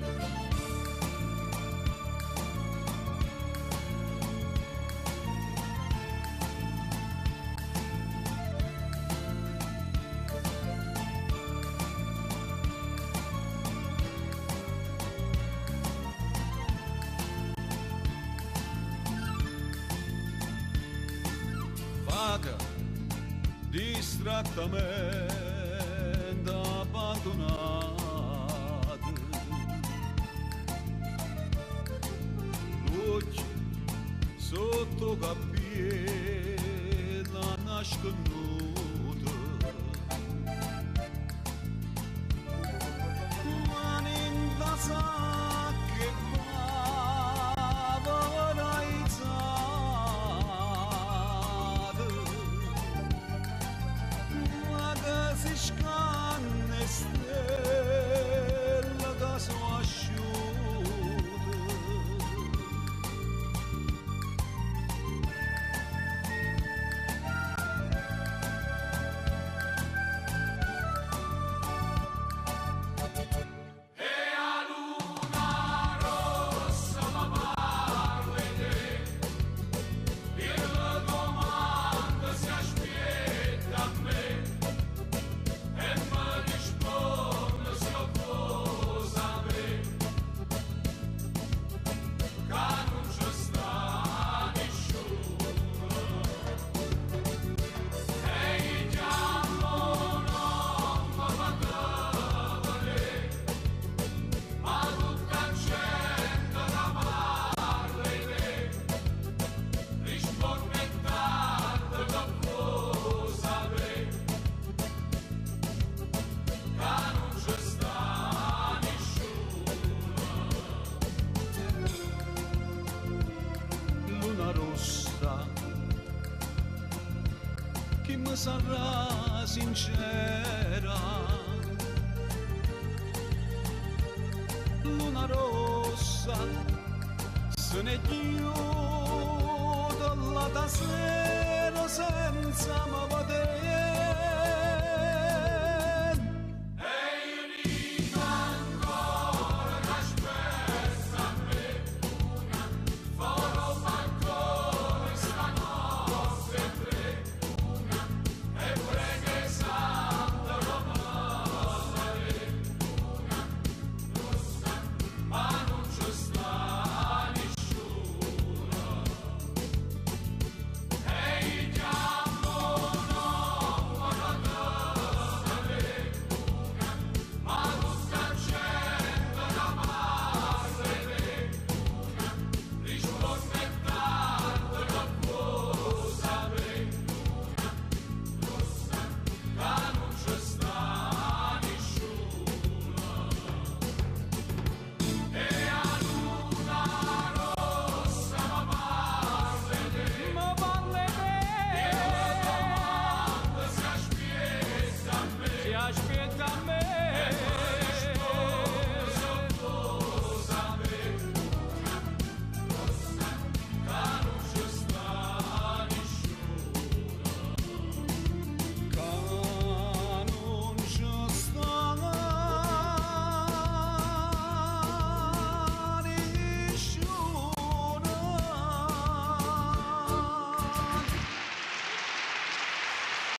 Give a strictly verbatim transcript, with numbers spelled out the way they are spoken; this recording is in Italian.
Vaga, distrattamente abbandonata, l'occhio sotto cappiella nasconuta, mani in la sacca e si scanne stella che sono asciutte. E a luna rossa ma parla te, il domanda si aspetta a me. Luna rossa, chi mi sarà sincera? Luna rossa, se ne chiude la sera senza me vedere.